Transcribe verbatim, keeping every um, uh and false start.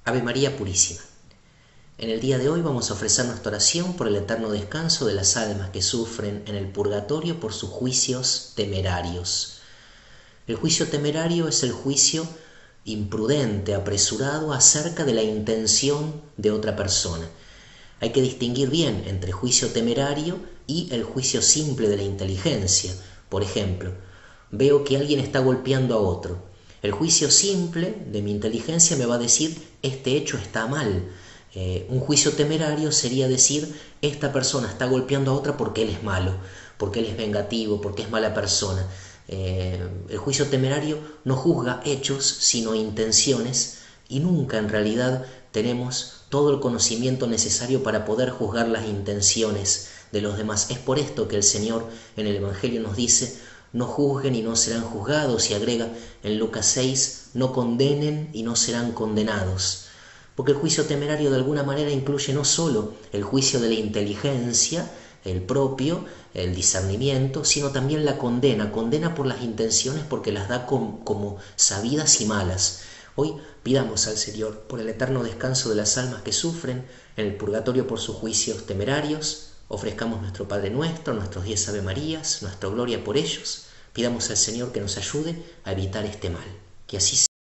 Ave María Purísima. En el día de hoy vamos a ofrecer nuestra oración por el eterno descanso de las almas que sufren en el purgatorio por sus juicios temerarios. El juicio temerario es el juicio imprudente, apresurado acerca de la intención de otra persona. Hay que distinguir bien entre juicio temerario y el juicio simple de la inteligencia. Por ejemplo, veo que alguien está golpeando a otro. El juicio simple de mi inteligencia me va a decir, este hecho está mal. Eh, un juicio temerario sería decir, esta persona está golpeando a otra porque él es malo, porque él es vengativo, porque es mala persona. Eh, el juicio temerario no juzga hechos, sino intenciones, y nunca en realidad tenemos todo el conocimiento necesario para poder juzgar las intenciones de los demás. Es por esto que el Señor en el Evangelio nos dice, no juzguen y no serán juzgados, y agrega en Lucas seis, no condenen y no serán condenados. Porque el juicio temerario de alguna manera incluye no solo el juicio de la inteligencia, el propio, el discernimiento, sino también la condena, condena por las intenciones porque las da como, como sabidas y malas. Hoy pidamos al Señor por el eterno descanso de las almas que sufren en el purgatorio por sus juicios temerarios. Ofrezcamos nuestro Padre Nuestro, nuestros diez Ave Marías, nuestra gloria por ellos. Pidamos al Señor que nos ayude a evitar este mal. Que así sea.